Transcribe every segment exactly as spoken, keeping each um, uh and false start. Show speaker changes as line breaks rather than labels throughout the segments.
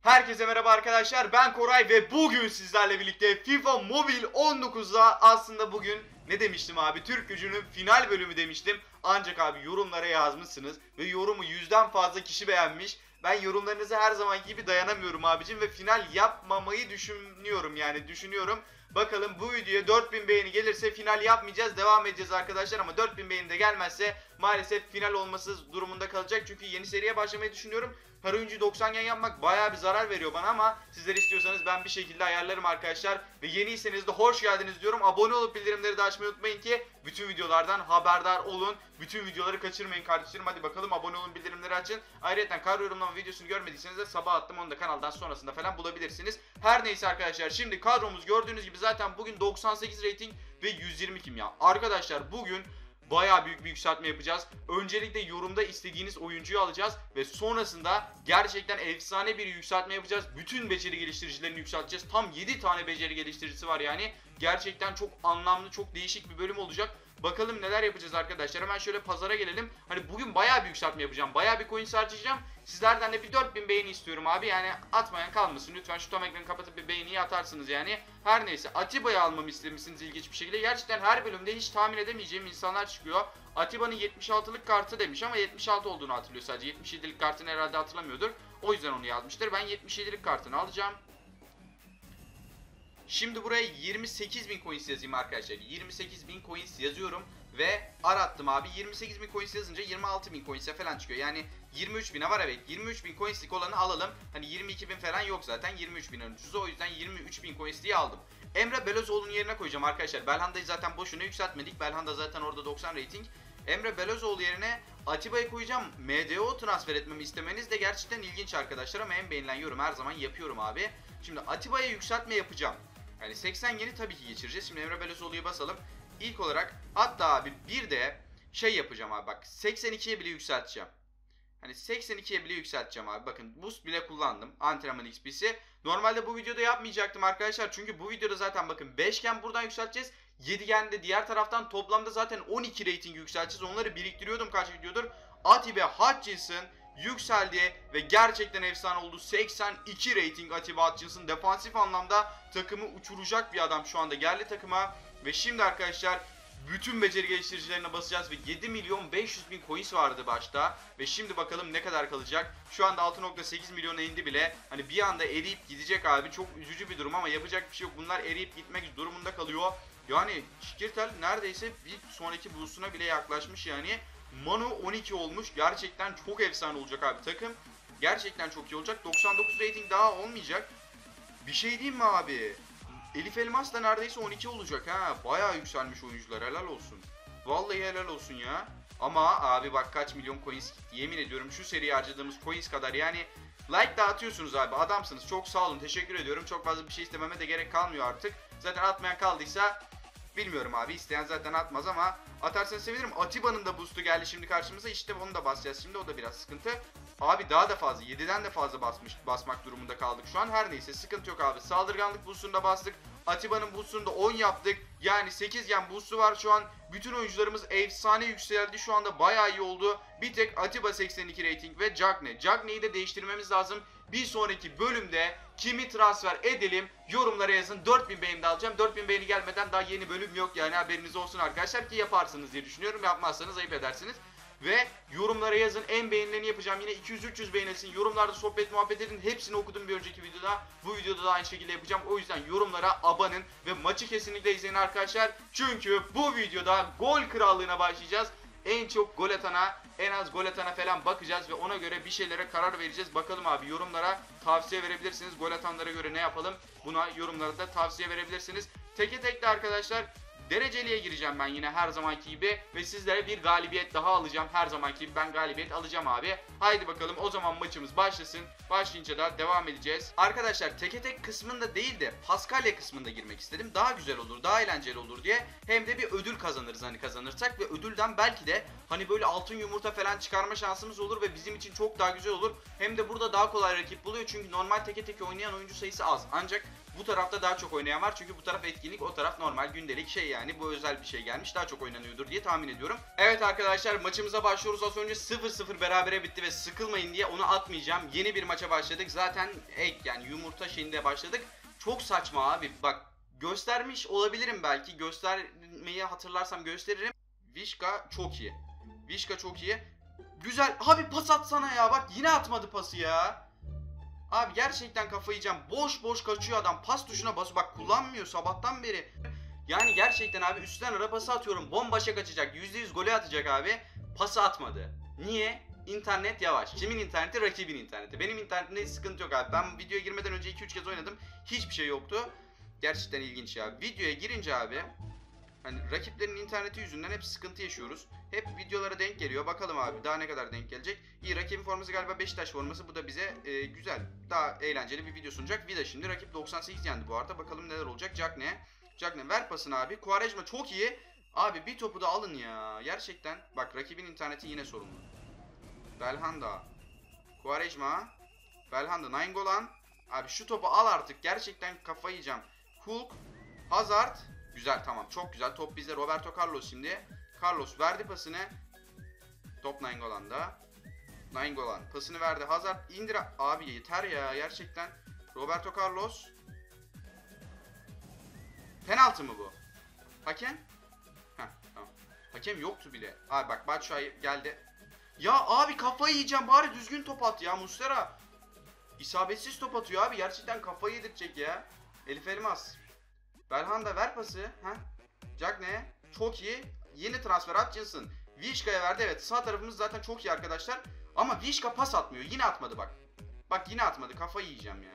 Herkese merhaba arkadaşlar, ben Koray ve bugün sizlerle birlikte FIFA Mobil on dokuzda aslında bugün ne demiştim abi, Türk Gücü'nün final bölümü demiştim. Ancak abi yorumlara yazmışsınız ve yorumu yüzden fazla kişi beğenmiş. Ben yorumlarınıza her zamanki gibi dayanamıyorum abicim ve final yapmamayı düşünüyorum, yani düşünüyorum. Bakalım bu videoya dört bin beğeni gelirse final yapmayacağız, devam edeceğiz arkadaşlar, ama dört bin beğeni de gelmezse maalesef final olması durumunda kalacak. Çünkü yeni seriye başlamayı düşünüyorum. Her oyuncu doksan gen yapmak bayağı bir zarar veriyor bana, ama sizler istiyorsanız ben bir şekilde ayarlarım arkadaşlar. Ve yeniyseniz de hoş geldiniz diyorum. Abone olup bildirimleri de açmayı unutmayın ki bütün videolardan haberdar olun. Bütün videoları kaçırmayın kardeşlerim. Hadi bakalım, abone olun, bildirimleri açın. Ayrıca kadro yorumlama videosunu görmediyseniz de sabah attım, onu da kanaldan sonrasında falan bulabilirsiniz. Her neyse arkadaşlar, şimdi kadromuz gördüğünüz gibi zaten bugün doksan sekiz rating ve yüz yirmi kimya. Arkadaşlar bugün bayağı büyük bir yükseltme yapacağız. Öncelikle yorumda istediğiniz oyuncuyu alacağız ve sonrasında gerçekten efsane bir yükseltme yapacağız. Bütün beceri geliştiricilerini yükselteceğiz. Tam yedi tane beceri geliştiricisi var yani. Gerçekten çok anlamlı, çok değişik bir bölüm olacak. Bakalım neler yapacağız arkadaşlar. Hemen şöyle pazara gelelim. Hani bugün bayağı bir yükseltme yapacağım. Bayağı bir coin harcayacağım. Sizlerden de bir dört bin beğeni istiyorum abi. Yani atmayan kalmasın. Lütfen şu tam ekranı kapatıp bir beğeniyi atarsınız yani. Her neyse, Atiba'yı almamı istemişsiniz ilginç bir şekilde. Gerçekten her bölümde hiç tahmin edemeyeceğim insanlar çıkıyor. Atiba'nın yetmiş altılık kartı demiş ama yetmiş altı olduğunu hatırlıyor sadece. yetmiş yedilik kartını herhalde hatırlamıyordur. O yüzden onu yazmıştır. Ben yetmiş yedilik kartını alacağım. Şimdi buraya yirmi sekiz bin coins yazayım arkadaşlar. yirmi sekiz bin coins yazıyorum ve arattım abi. yirmi sekiz bin coins yazınca yirmi altı bin coins'e falan çıkıyor. Yani yirmi üç bine var, evet. yirmi üç bin coins'lik olanı alalım. Hani yirmi iki bin falan yok zaten. yirmi üç bin ucuzu. O yüzden yirmi üç bin coins diye aldım. Emre Belözoğlu'nun yerine koyacağım arkadaşlar. Belhanda'yı zaten boşuna yükseltmedik. Belhanda zaten orada doksan rating. Emre Belözoğlu yerine Atiba'yı koyacağım. M D O transfer etmemi istemeniz de gerçekten ilginç arkadaşlar, ama en beğenilen yorum her zaman yapıyorum abi. Şimdi Atiba'ya yükseltme yapacağım. Yani seksen yeni tabii ki geçireceğiz. Şimdi Emre Belözoğlu'ya basalım. İlk olarak hatta abi bir de şey yapacağım abi, bak seksen ikiye bile yükselteceğim. Hani seksen ikiye bile yükselteceğim abi. Bakın boost bile kullandım. Antrenman X P'si. Normalde bu videoda yapmayacaktım arkadaşlar. Çünkü bu videoda zaten bakın beş gen buradan yükselteceğiz. yedi gen de diğer taraftan, toplamda zaten on iki rating yükselteceğiz. Onları biriktiriyordum kaç videodur. Atiba Hutchinson yükseldi ve gerçekten efsane oldu. seksen iki rating Atiba Hutchinson. Defansif anlamda takımı uçuracak bir adam şu anda geldi takıma. Ve şimdi arkadaşlar bütün beceri geliştiricilerine basacağız ve yedi milyon beş yüz bin coins vardı başta. Ve şimdi bakalım ne kadar kalacak. Şu anda altı nokta sekiz milyona indi bile. Hani bir anda eriyip gidecek abi. Çok üzücü bir durum ama yapacak bir şey yok. Bunlar eriyip gitmek durumunda kalıyor. Yani Şikirtel neredeyse bir sonraki boost'una bile yaklaşmış yani. Manu on iki olmuş. Gerçekten çok efsane olacak abi takım. Gerçekten çok iyi olacak. doksan dokuz rating daha olmayacak. Bir şey diyeyim mi abi? Elif Elmas da neredeyse on iki olacak ha. Bayağı yükselmiş oyuncular, helal olsun. Vallahi helal olsun ya. Ama abi bak kaç milyon coins gitti. Yemin ediyorum şu seriye harcadığımız coins kadar yani. Like dağıtıyorsunuz abi, adamsınız. Çok sağ olun, teşekkür ediyorum. Çok fazla bir şey istememe de gerek kalmıyor artık. Zaten atmayan kaldıysa bilmiyorum abi, isteyen zaten atmaz ama atarsanız sevinirim. Atiba'nın da boost'u geldi şimdi karşımıza, işte onu da basacağız şimdi, o da biraz sıkıntı. Abi daha da fazla, yediden de fazla basmış, basmak durumunda kaldık şu an. Her neyse sıkıntı yok abi. Saldırganlık boost'unu da bastık. Atiba'nın boost'unu da on yaptık. Yani sekiz gen boost'u var şu an. Bütün oyuncularımız efsane yükseldi. Şu anda bayağı iyi oldu. Bir tek Atiba seksen iki rating ve Cagney. Cagney'i de değiştirmemiz lazım. Bir sonraki bölümde kimi transfer edelim yorumlara yazın. dört bin beğeni de alacağım. dört bin beğeni gelmeden daha yeni bölüm yok yani, haberiniz olsun arkadaşlar, ki yaparsınız diye düşünüyorum. Yapmazsanız ayıp edersiniz. Ve yorumlara yazın, en beğenilerini yapacağım. Yine iki yüz üç yüz beğenilsin. Yorumlarda sohbet muhabbet edin. Hepsini okudum bir önceki videoda. Bu videoda da aynı şekilde yapacağım. O yüzden yorumlara abanın ve maçı kesinlikle izleyin arkadaşlar. Çünkü bu videoda gol krallığına başlayacağız. En çok gol atana, en az gol atana falan bakacağız ve ona göre bir şeylere karar vereceğiz. Bakalım abi, yorumlara tavsiye verebilirsiniz. Gol atanlara göre ne yapalım? Buna yorumlara da tavsiye verebilirsiniz. Teke tek de arkadaşlar dereceliye gireceğim ben yine her zamanki gibi ve sizlere bir galibiyet daha alacağım. Her zamanki gibi ben galibiyet alacağım abi. Haydi bakalım, o zaman maçımız başlasın. Başlayınca da devam edeceğiz. Arkadaşlar teke tek kısmında değil de Paskalya kısmında girmek istedim. Daha güzel olur, daha eğlenceli olur diye. Hem de bir ödül kazanırız hani kazanırsak ve ödülden belki de hani böyle altın yumurta falan çıkarma şansımız olur ve bizim için çok daha güzel olur. Hem de burada daha kolay rakip buluyor çünkü normal teke tek oynayan oyuncu sayısı az. Ancak bu tarafta daha çok oynayan var çünkü bu taraf etkinlik, o taraf normal gündelik şey yani. Bu özel bir şey gelmiş. Daha çok oynanıyordur diye tahmin ediyorum. Evet arkadaşlar, maçımıza başlıyoruz. Az önce sıfır sıfır berabere bitti ve sıkılmayın diye onu atmayacağım. Yeni bir maça başladık. Zaten egg yani yumurta şeyinde başladık. Çok saçma abi. Bak, göstermiş olabilirim belki. Göstermeyi hatırlarsam gösteririm. Vişka çok iyi. Vişka çok iyi. Güzel. Abi pas atsana ya. Bak yine atmadı pası ya. Abi gerçekten kafayı yiyeceğim. Boş boş kaçıyor adam. Pas tuşuna basıyor. Bak kullanmıyor sabahtan beri. Yani gerçekten abi üstten ara pası atıyorum. Bombaşa kaçacak. yüzde yüz golü atacak abi. Pası atmadı. Niye? İnternet yavaş. Kimin interneti? Rakibin interneti. Benim internetimde hiç sıkıntı yok abi. Ben videoya girmeden önce iki üç kez oynadım. Hiçbir şey yoktu. Gerçekten ilginç ya. Videoya girince abi, hani rakiplerin interneti yüzünden hep sıkıntı yaşıyoruz. Hep videolara denk geliyor. Bakalım abi daha ne kadar denk gelecek. İyi, rakibin forması galiba Beşiktaş forması. Bu da bize e, güzel, daha eğlenceli bir video sunacak. Vida şimdi rakip doksan sekiz yendi bu arada. Bakalım neler olacak. Cagne. Cagne ver pasını abi. Quaresma çok iyi. Abi bir topu da alın ya. Gerçekten. Bak rakibin interneti yine sorunlu. Belhanda. Quaresma. Belhanda. Nainggolan. Abi şu topu al artık. Gerçekten kafayı yiyeceğim. Hulk. Hazard. Güzel, tamam, çok güzel. Top bizde. Roberto Carlos şimdi. Carlos verdi pasını. Top Nainggolan'da. Nainggolan pasını verdi. Hazard indir. Abi yeter ya gerçekten. Roberto Carlos. Penaltı mı bu? Hakem? Heh, tamam. Hakem yoktu bile. Abi bak Batshuayi geldi. Ya abi kafayı yiyeceğim. Bari düzgün top at ya Muslera. İsabetsiz top atıyor abi. Gerçekten kafayı yedirecek ya. Elif Elmas. Belhanda ver pası. Heh. Cagne. Çok iyi. Yeni transfer Hutchinson. Vişka'ya verdi. Evet, sağ tarafımız zaten çok iyi arkadaşlar. Ama Vişka pas atmıyor. Yine atmadı bak. Bak yine atmadı. Kafayı yiyeceğim ya.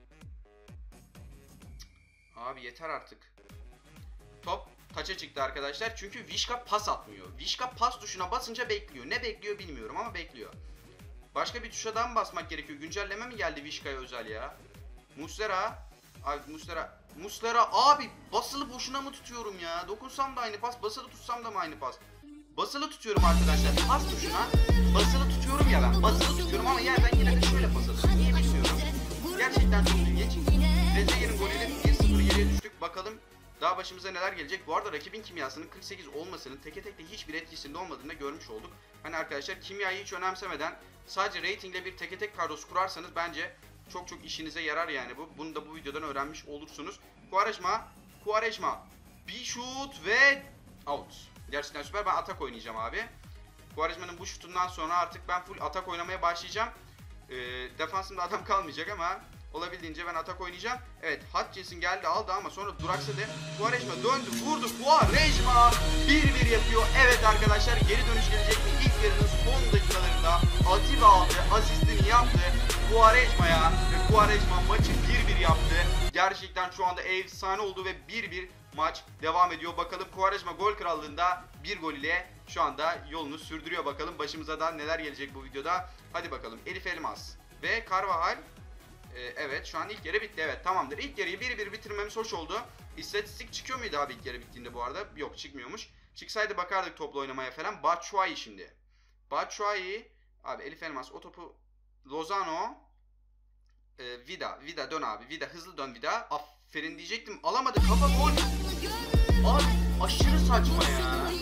Abi yeter artık. Top taça çıktı arkadaşlar. Çünkü Vişka pas atmıyor. Vişka pas tuşuna basınca bekliyor. Ne bekliyor bilmiyorum ama bekliyor. Başka bir tuşa daha mı basmak gerekiyor? Güncelleme mi geldi Vişka'ya özel ya? Muslera. Abi Muslera. Muslera abi basılı boşuna mı tutuyorum ya? Dokunsam da aynı pas, basılı tutsam da mı aynı pas? Basılı tutuyorum arkadaşlar. Pas tuşuna basılı tutuyorum ya ben. Basılı tutuyorum ama yerden yine de şöyle pas atıyorum. Niye bilmiyorum. Gerçekten çok ilginç. Rezeguet'in golüyle bir sıfır geriye düştük. Bakalım daha başımıza neler gelecek. Bu arada rakibin kimyasının kırk sekiz olmasının teke tekte hiçbir etkisinde olmadığını da görmüş olduk. Hani arkadaşlar kimyayı hiç önemsemeden sadece ratingle bir teke tek kadrosu kurarsanız bence çok çok işinize yarar yani bu. Bunu da bu videodan öğrenmiş olursunuz. Quaresma, Quaresma bir şut ve out. Gerçekten süper. Ben atak oynayacağım abi. Quaresma'nın bu şutundan sonra artık ben full atak oynamaya başlayacağım. Ee, defansımda adam kalmayacak ama olabildiğince ben atak oynayacağım. Evet, Hutchinson geldi aldı ama sonra duraksadı. Quaresma döndü vurdu. Quaresma bir bir yapıyor. Evet arkadaşlar, geri dönüş gelecek mi? İlk yarının son dakikalarında Atiba aldı. Asistini yaptı. Quaresma'ya ve Quaresma maçı bir bir yaptı. Gerçekten şu anda efsane oldu ve bir bir maç devam ediyor. Bakalım Quaresma gol krallığında bir gol ile şu anda yolunu sürdürüyor. Bakalım başımıza da neler gelecek bu videoda. Hadi bakalım. Elif Elmas ve Carvajal. Ee, evet şu an ilk yarı bitti. Evet tamamdır. İlk yarıyı bir bir bitirmemiz hoş oldu. İstatistik çıkıyor muydu abi ilk yarı bittiğinde bu arada? Yok, çıkmıyormuş. Çıksaydı bakardık toplu oynamaya falan. Batshuayi şimdi. Batshuayi. Abi Elif Elmas o topu. Lozano. Ee, Vida. Vida dön abi. Vida hızlı dön Vida. Aferin diyecektim. Alamadı. Kafa gol. Abi aşırı saçma ya.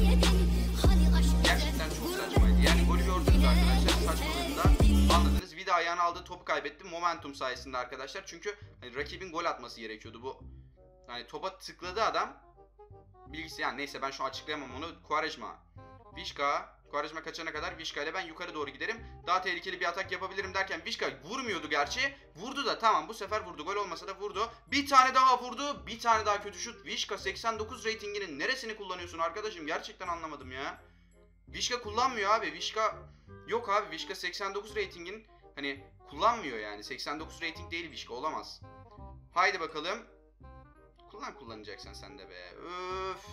Gerçekten çok saçmaydı. Yani golü gördünüz arkadaşlar. Saçmalığında anladınız. Vida ayağını aldı, topu kaybetti. Momentum sayesinde arkadaşlar. Çünkü hani rakibin gol atması gerekiyordu bu. Hani topa tıkladı adam. Bilgisi yani neyse ben şu an açıklayamam onu. Quaresma. Vişka. Quaresma kaçana kadar Vişka ile ben yukarı doğru giderim. Daha tehlikeli bir atak yapabilirim derken Vişka vurmuyordu gerçi. Vurdu da tamam, bu sefer vurdu. Gol olmasa da vurdu. Bir tane daha vurdu. Bir tane daha kötü şut. Vişka seksen dokuz ratinginin neresini kullanıyorsun arkadaşım? Gerçekten anlamadım ya. Vişka kullanmıyor abi. Vişka yok abi. Vişka seksen dokuz ratingin hani kullanmıyor yani. seksen dokuz rating değil Vişka, olamaz. Haydi bakalım. Kullan kullanacaksan sen de be. Öf.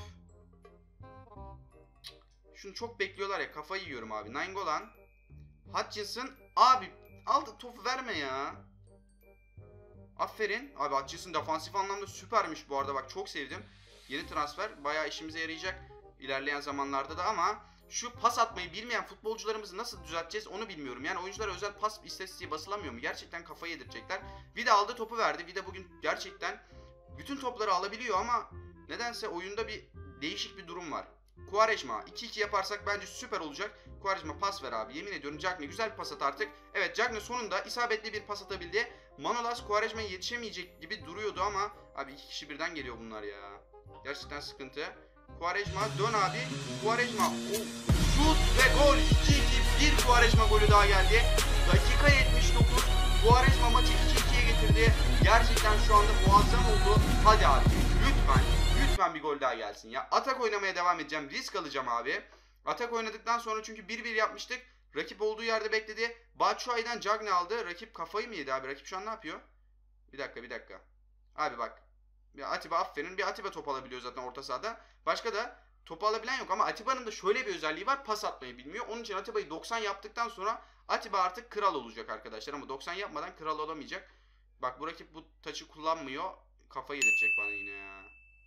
Şunu çok bekliyorlar ya, kafayı yiyorum abi. Nainggolan. Hutchinson. Abi aldı topu verme ya. Aferin. Abi Hutchinson defansif anlamda süpermiş bu arada, bak çok sevdim. Yeni transfer bayağı işimize yarayacak ilerleyen zamanlarda da ama şu pas atmayı bilmeyen futbolcularımızı nasıl düzelteceğiz onu bilmiyorum. Yani oyunculara özel pas istatistiği basılamıyor mu? Gerçekten kafayı yedirecekler. Vida aldı topu verdi. Vida bugün gerçekten bütün topları alabiliyor ama nedense oyunda bir değişik bir durum var. Quaresma iki iki yaparsak bence süper olacak. Quaresma pas ver abi. Yemin ediyorum Cagney güzel bir pas at artık. Evet Cagney sonunda isabetli bir pas atabildi. Manolas Quaresma'ya yetişemeyecek gibi duruyordu ama abi iki kişi birden geliyor bunlar ya. Gerçekten sıkıntı. Quaresma dön abi. Quaresma oh, şut ve gol. iki iki bir Quaresma golü daha geldi. Dakika yetmiş dokuz. Quaresma maçı iki ikiye getirdi. Gerçekten şu anda muazzam oldu. Hadi abi lütfen. Lütfen bir gol daha gelsin ya. Atak oynamaya devam edeceğim. Risk alacağım abi. Atak oynadıktan sonra çünkü bir bir yapmıştık. Rakip olduğu yerde bekledi. Batshuayi'den Cagney aldı. Rakip kafayı mı yedi abi? Rakip şu an ne yapıyor? Bir dakika bir dakika. Abi bak. Bir Atiba aferin. Bir Atiba top alabiliyor zaten orta sahada. Başka da topu alabilen yok ama Atiba'nın da şöyle bir özelliği var. Pas atmayı bilmiyor. Onun için Atiba'yı doksan yaptıktan sonra Atiba artık kral olacak arkadaşlar. Ama doksan yapmadan kral olamayacak. Bak bu rakip bu taçı kullanmıyor. Kafayı yedirecek bana yine ya.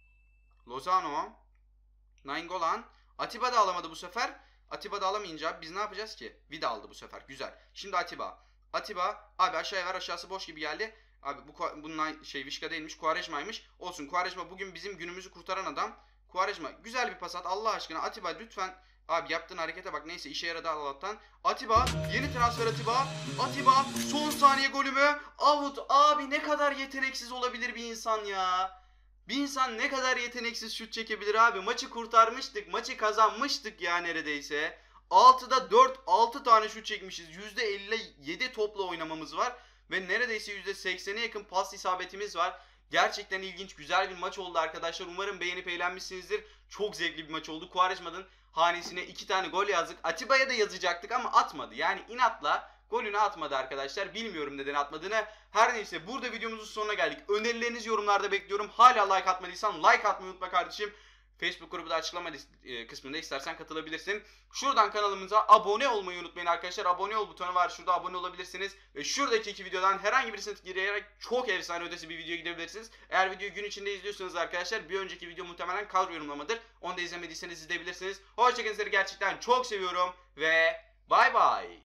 Lozano. Nainggolan. Atiba da alamadı bu sefer. Atiba da alamayınca biz ne yapacağız ki? Vida aldı bu sefer. Güzel. Şimdi Atiba. Atiba. Abi aşağıya ver. Aşağısı boş gibi geldi. Abi bu bunun şey Vişka değilmiş. Quaresma'ymış. Olsun. Quaresma bugün bizim günümüzü kurtaran adam. Quaresma. Güzel bir pas at. Allah aşkına. Atiba lütfen. Abi yaptığın harekete bak. Neyse işe yaradı Allah'tan. Atiba. Yeni transfer Atiba. Atiba. Son saniye golü mü? Out. Abi ne kadar yeteneksiz olabilir bir insan ya. Bir insan ne kadar yeteneksiz şut çekebilir abi. Maçı kurtarmıştık. Maçı kazanmıştık ya neredeyse. altıda dört, altı tane şut çekmişiz. yüzde elli yedi topla oynamamız var. Ve neredeyse yüzde seksene yakın pas isabetimiz var. Gerçekten ilginç, güzel bir maç oldu arkadaşlar. Umarım beğenip eğlenmişsinizdir. Çok zevkli bir maç oldu. Quaresma'nın hanesine iki tane gol yazdık. Atiba'ya da yazacaktık ama atmadı. Yani inatla golünü atmadı arkadaşlar. Bilmiyorum neden atmadığını. Her neyse burada videomuzun sonuna geldik. Önerilerinizi yorumlarda bekliyorum. Hala like atmadıysan like atmayı unutma kardeşim. Facebook grubu da açıklama kısmında istersen katılabilirsin. Şuradan kanalımıza abone olmayı unutmayın arkadaşlar. Abone ol butonu var. Şurada abone olabilirsiniz. Ve şuradaki iki videodan herhangi birisini girerek çok efsane ötesi bir video gidebilirsiniz. Eğer videoyu gün içinde izliyorsanız arkadaşlar bir önceki video muhtemelen kadro yorumlamadır. Onu da izlemediyseniz izleyebilirsiniz. Hoşçakalın, sizleri gerçekten çok seviyorum ve bay bay.